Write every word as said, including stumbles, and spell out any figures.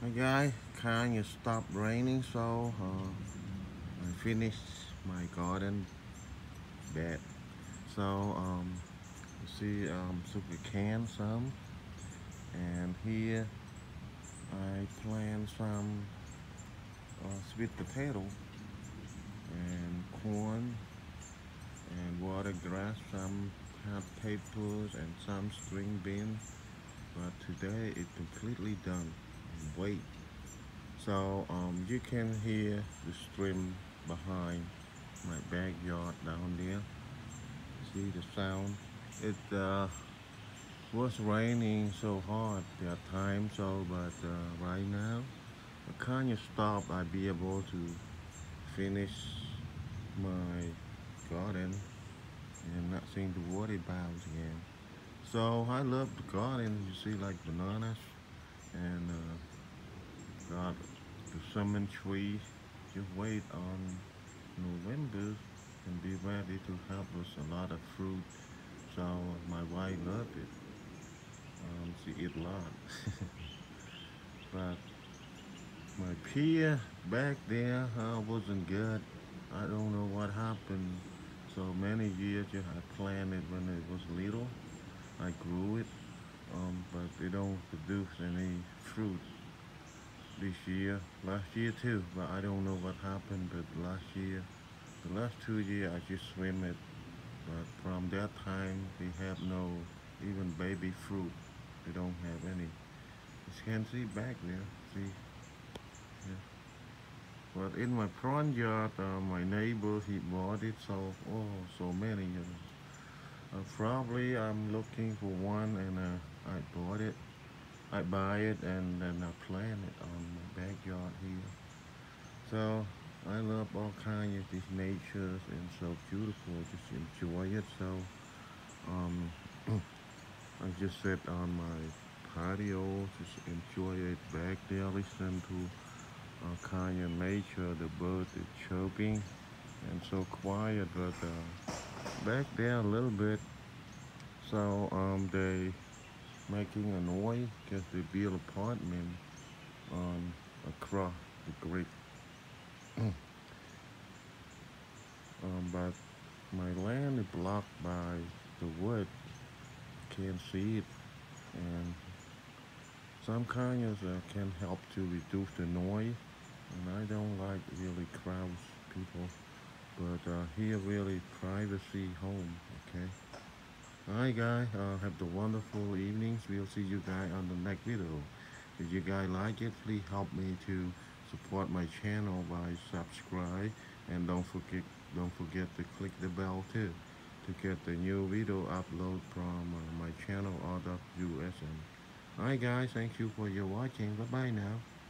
Hi guys, kind of stopped raining, so uh, I finished my garden bed. So um, you see, um, super can some, and here I plant some uh, sweet potato and corn and water grass, some hot peppers and some string beans. But today it's completely done. Wait, so um, you can hear the stream behind my backyard down there. See the sound? It uh, was raining so hard that time, so but uh, right now I kind of stopped. I be able to finish my garden and not seeing the water bounce again. So I love the garden. You see, like bananas and uh, got the salmon tree. Just wait on November and be ready to help us a lot of fruit. So my wife loved it. Um, she eat a lot. But my peer back there uh, wasn't good. I don't know what happened. So many years yeah, I planted when it was little. I grew it, um, but they don't produce any fruit this year. Last year too, but I don't know what happened. But last year, the last two years I just swim it. But from that time, they have no even baby fruit. They don't have any. You can see back there. See, yeah. But in my front yard, uh, my neighbor he bought it. So oh, so many. You know. Uh, probably I'm looking for one, and uh, I bought it. I buy it and then I plant it on my backyard here. So I love all kinds of these natures and so beautiful. Just enjoy it. So um, I just sit on my patio, just enjoy it back there, listen to all kind of nature. The birds is chirping and so quiet, but uh, back there a little bit. So um, they making a noise because they build apartment um, across the creek. Um, but my land is blocked by the wood. Can't see it, and some kind of uh, can help to reduce the noise. And I don't like really crowds people, but uh, here really privacy home. Okay. Alright guys, uh, have the wonderful evenings. We'll see you guys on the next video. If you guys like it, please help me to support my channel by subscribe and don't forget don't forget to click the bell too to get the new video upload from uh, my channel R W S M. Alright guys, thank you for your watching. Bye bye now.